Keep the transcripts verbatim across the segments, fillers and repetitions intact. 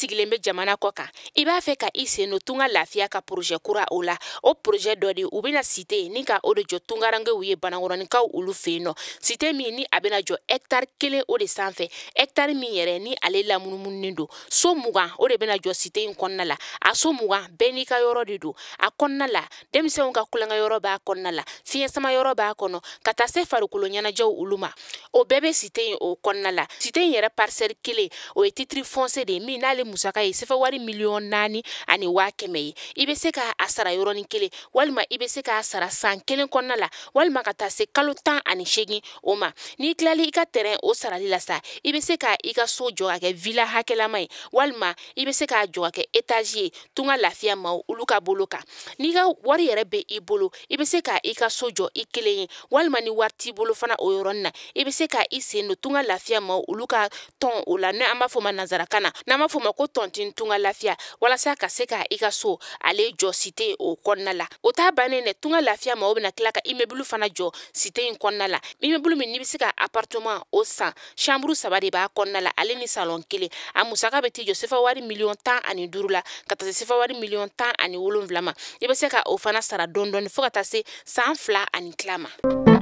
sigilen bɛ jamana kɔ kan i b'a fɛ ka i sen no tunga lafiya ka projet kura o la o projet dɔ de u bɛna cité ni ka o de jɔ tungarangew ye banakɔrɔnikaw olu fɛ yen nɔ cité min ni a bɛna jɔ hectare kelen o de sanfɛ hectare min yɛrɛ ni ale lamunumunen don so mugan o de bɛna jɔ cité in kɔnɔna la a so mugan bɛɛ n'i ka yɔrɔ de don a kɔnɔna la denmisɛnw ka kulonkɛ yɔrɔ b'a kɔnɔna la fiɲɛ sama yɔrɔ b'a kɔnɔ ka taa se farikolo ɲɛnajɛw olu ma o bɛɛ bɛ cité in o kɔnɔna la cité in yɛrɛ parcelle kelen o ye titre foncier de min n'ale musaka ye sefa wari miliyɔn naani ani waa kɛmɛ ye i bɛ se ka a sara yɔrɔnin kelen walima i bɛ se k'a sara san kelen kɔnɔna la walima ka taa se kalo tan ani seegin o ma n'i tilali i ka terrain o sarali la sa i bɛ se ka i ka so jɔ ka kɛ villa hakɛlama ye walima i bɛ se k'a jɔ ka kɛ étage ye tunga lafiya ma olu ka bolo kan n'i ka wari yɛrɛ bɛ i bolo i bɛ se ka i ka so jɔ i kelen ye walima ni wari t'i bolo fana o yɔrɔnin na i bɛ se ka i sen don tunga lafiya ma olu ka tɔn o la n'an b'a fɔ ma nanzarakan na n'an b'a fɔ ma ko tɔntin tunga lafiya walasa ka se ka i ka so ale jɔ cité o kɔnɔna la o t'a bannen dɛ tunga lafiya ma o bɛna tila ka immeuble fana jɔ cité in kɔnɔna la immeuble min n'i bɛ se ka appartement o san chambre saba de b'a kɔnɔna la ale ni salon kelen a musaka bɛ t'i jɔ sefa wari miliyɔn tan ani duuru la ka taa se sefa wari miliyɔn tan ani wolonwula ma i bɛ se ka o fana sara dɔɔni dɔɔni fo ka taa se san fila ani tila ma.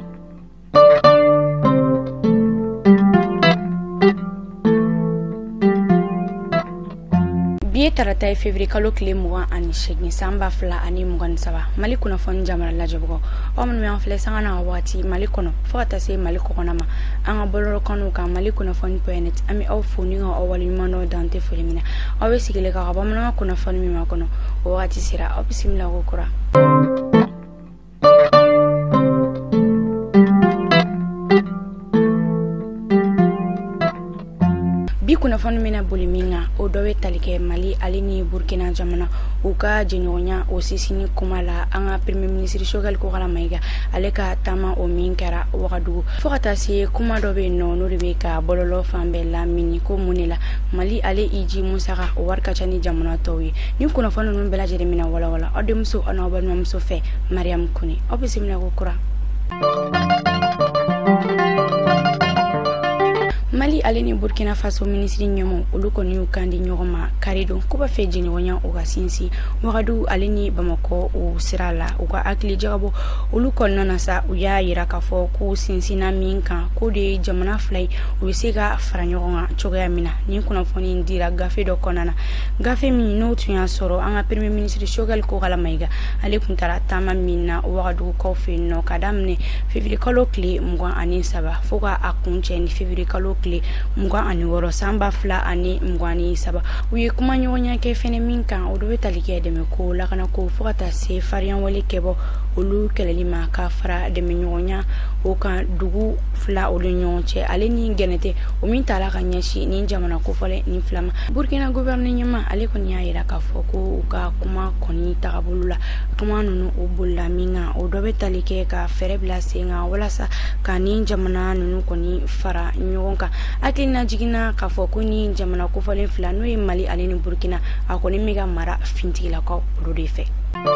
Biye tarata ye février kalo kile mugan ani seegin san ba fila ani mugan ni saba Mali kunnafoni jamana lajɛbagaw aw minnu y'an filɛ sanga n'a waati Mali kɔnɔ fo ka taa se Mali kɔkɔna ma an ka bɔlɔlɔkanw kan mali kunnafoni point net an bɛ aw fo ni ka aw waleɲuman dɔn dan tɛ foli min na aw bɛ sigilen ka bamanankan kunnafoni min ma kɔnɔ o waati sera aw bisimila ko kura. Bi kunnafoni mina boli minga o dɔ bɛ tali kɛ Mali ale ni Burkina jamana u ka jɛɲɔgɔnya o sisini kuma la an ka premier ministre Choguel Kokala Mayiga ale ka taama o min kɛra Wagadugu fo ka taa se kuma dɔ bɛ yen nɔ n'o de bɛ ka bɔlɔlɔ fan bɛɛ lamini ko mun de la Mali ale iji musaka o wari ka ca ni jamana tɔw ye ni kunnafoni ninnu bɛɛ lajɛlen mina walawala aw denmuso aw n'aw balimamuso fɛ Mariam Kone aw bisimila ko kura. Mali ale ni Burkina Faso ministre ɲɛmɔgɔ olu kɔni y'u kan di ɲɔgɔn ma kari don ko b'a fɛ jɛɲɔgɔnya o ka sinsin Wagadugu ale ni Bamakɔ o sira la u ka hakili jagabɔ olu kɔnɔna na sa u y'a yira k'a fɔ ko sinsinna min kan ko de ye jamana fila ye u bɛ se ka fara ɲɔgɔn kan cogoya min na ni kunnafoni dira gafe dɔ kɔnɔna na gafe min n'o tun y'a sɔrɔ an ka premier ministre Choguel Kokala Mayiga ale tun taara taama min na Wagadugukaw fɛ yen nɔ ka daminɛ février kalo tile mugan ani saba fo ka a kun cɛ ni février kalo tile mugan ani wɔɔrɔ san ba fila ani mugan ni saba u ye kuma ɲɔgɔnya kɛ fɛnɛ min kan o dɔ bɛ tali kɛ dɛmɛ ko lakana ko fo ka taa se fariyanwale kɛbɔ olu kɛlɛli ma ka fara dɛmɛ ɲɔgɔnya o kan dugu fila olu ɲɔgɔn cɛ ale ni gɛnɛtɛ o min taara ka ɲɛsin ni jamana kofɔlɛ ni fila ma Burkina gouvernement ɲɛma ale kɔni y'a yira k'a fɔ ko u ka kuma kɔni tagabolo la kuma ninnu o bolila min kan o dɔ bɛ tali kɛ ka fɛɛrɛ bila sen kan walasa ka ni jamana ninnu kɔni fara ɲɔgɔn kan hakilina jiginna k'a fɔ ko ni jamana kofɔlen fila n'o ye Mali ale ni Burkina a kɔni bɛ ka mara fintigilakaw olu de fɛ.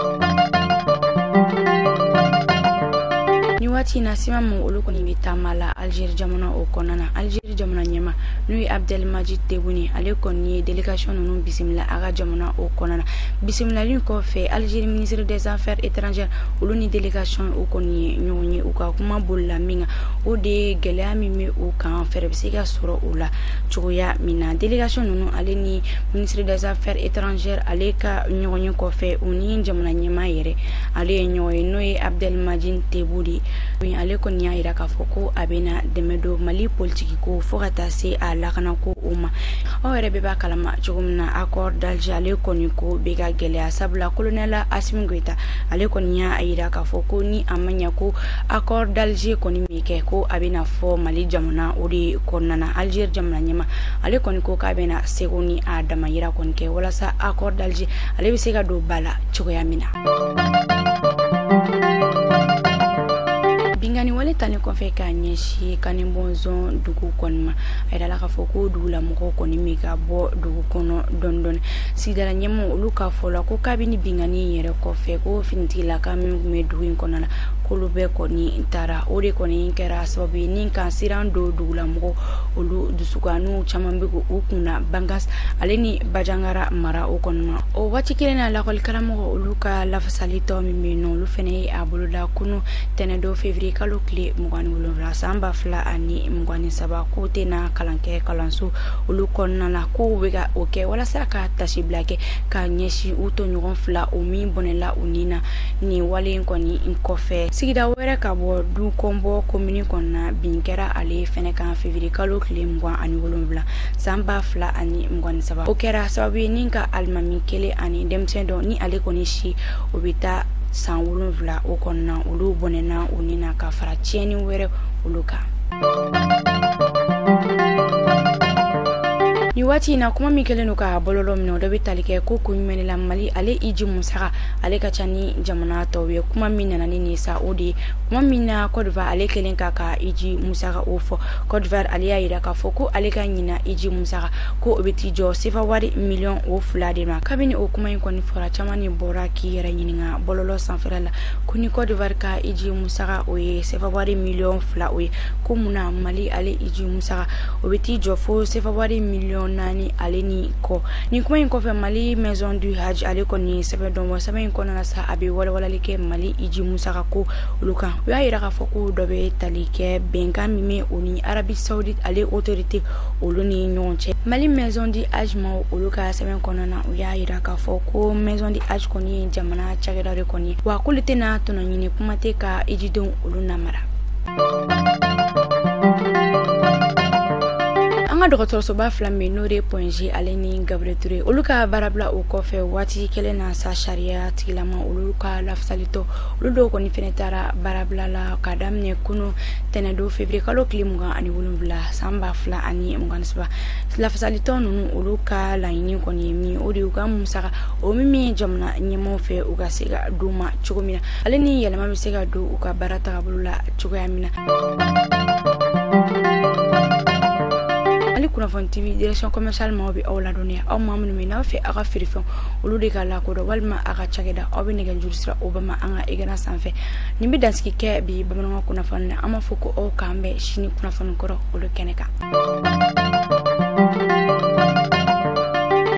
Ni waati na sima mun olu kɔni bɛ taama la Algérie jamana o kɔnɔna na Algérie jamana ɲɛma n'o ye Abdelmadjid Tebboune ale kɔni ye délégation ninnu bisimila a ka jamana o kɔnɔna na bisimilali kɔfɛ Algérie ministre des affaires étrangères olu ni délégation o kɔni ye ɲɔgɔn ye u ka kuma bolila min kan o de ye gɛlɛya min bɛ u kan fɛɛrɛ bɛ se ka sɔrɔ o la cogoya min na délégation ninnu ale ni ministre des affaires étrangères ale ka ɲɔgɔn ye kɔfɛ u ni jamana ɲɛma yɛrɛ ale ye ɲɔgɔn ye n'o ye Abdelmadjid Tebboune ale kɔni y'a yira k'a fɔ ko a bɛna dɛmɛ don Mali politiki ko fo ka taa se a lakana ko o ma aw yɛrɛ bɛɛ b'a kalama cogo min na accord d'Alger ale kɔni ko bɛ ka gɛlɛya sabula colonel Assimi Goïta ale kɔni y'a yira k'a fɔ ko ni a ma ɲɛ ko accord d'Alger kɔni bɛ kɛ ko a bɛna fɔ Mali jamana o de kɔnɔna na Algérie jamana ɲɛma ale kɔni ko k'a bɛna seko ni a damayira kɔni kɛ walasa accord d'Alger ale bɛ se ka don ba la cogoya min na. Bingani wale tani kɔfɛ ka ɲɛsi kani bonzon dugu kɔni ma a yirala k'a fɔ ko dugu la mɔgɔw kɔni bɛ ka bɔ dugu kɔnɔ dɔɔni dɔɔni sigidala ɲɛmɔgɔ olu k'a fɔ la ko kabini bingani yɛrɛ kɔfɛ ko finitigilaka min tun bɛ dugu in kɔnɔ la k'olu bɛɛ kɔni taara o de kɔni kɛra sababu ye ni kan siran do dugulamɔgɔ olu dusukanu caman bɛ u kunna Bangas ale ni Bajangara mara o kɔnɔna o waati kelen na lakɔli karamɔgɔ olu ka lafasali tɔ min bɛ yen nɔ olu fana ye a boloda kunu tɛnɛndon février kalo tile mugan ni wolonwula san ba fila ani mugan ni saba k'o tɛna kalan kɛ kalanso olu kɔnɔna la k'u bɛ ka o kɛ walasa ka tasibila kɛ ka ɲɛsin u tɔɲɔgɔn fila o min bɔnɛla u ni na ni wale in kɔni kɔfɛ sigida wɛrɛ ka bɔ du kɔnbɔ komini kɔnɔna bin kɛra ale fɛnɛ kan février kalo tile mugan ani wolonwula san ba fila ani mugan ni saba o kɛra sababu ye ni ka alimami kelen ani denmisɛn dɔ ni ale kɔni si o bɛ taa san wolonwula o kɔnɔna olu bɔnɛna u ni na ka fara tiɲɛni wɛrɛ olu kan. Ni waati na kuma min kelen no ka bololo min o dɔ bɛ tali kɛ ko ko ɲuman la Mali ale iji musaka ale ka ca ni jamana tɔw ye kuma min nana ni nin sa o de kuma min na Côte d'Ivoire ale kelen ka ka iji musaka o fɔ Côte d'Ivoire ale y'a yira k'a fɔ ko ale ka ɲina iji musaka ko o bɛ t'i jɔ sefa wari miliyɔn o fila de ma kabini o kuma in kɔni fɔra caman ni bɔra k'i yɛrɛ ɲininka bɔlɔlɔ sanfɛla la ko ni Côte d'Ivoire ka iji musaka o ye sefa wari miliyɔn fila o ye ko munna Mali ale iji musaka o bɛ t'i jɔ fo sefa wari miliyɔn nani ale ni ko ni kuma in kɔfɛ Mali Maison du Hajj ale kɔni sɛbɛn dɔn wa sɛbɛn in kɔnɔna sa a bɛ walawalali kɛ Mali iji musaka ko olu kan u y'a yira k'a fɔ ko dɔ bɛ tali kɛ bɛnkan min bɛ o ni Arabie Saoudite ale autorité olu ni ɲɔgɔn cɛ Mali Maison du Hajj ma olu ka sɛbɛn kɔnɔna u y'a yira k'a fɔ ko Maison du Hajj kɔni ye jamana cakɛda de kɔni wa k'olu tɛna tɔnɔ ɲini kuma tɛ ka ijidenw olu namara. Anga dɔgɔtɔrɔsoba fila min n'o de Point G ale ni Gabriel Touré olu ka baarabila o kɔfɛ waati kelen na sa sariya tigilama olu ka lafasalitɔ olu dɔw kɔni fɛnɛ taara baarabila la ka daminɛ kunu tɛnɛndon février kalo tile mugan ani wolonwula san ba fila ani mugan ni saba lafasalitɔ ninnu olu ka laɲini kɔni ye min o de y'u ka musaka o min min jamana ɲɛmaaw fɛ u ka se ka d'u ma cogo min na ale ni yɛlɛma bɛ se ka don u ka baara tagabolo la cogoya min na. Ali Kunnafoni T V direction commerciale maaw bɛ aw ladɔnniya aw maa minnu bɛ n'aw fɛ aw ka feerefɛnw olu de ka lakodɔn walima aw ka cakɛda aw bɛ nɛgɛjuru sira o bama an ka écran sanfɛ nin bɛ dansigi kɛ bi bamanankan kunnafoni na an b'a fɔ ko aw k'an bɛn sini kunnafoni kɔrɔ olu kɛnɛ kan.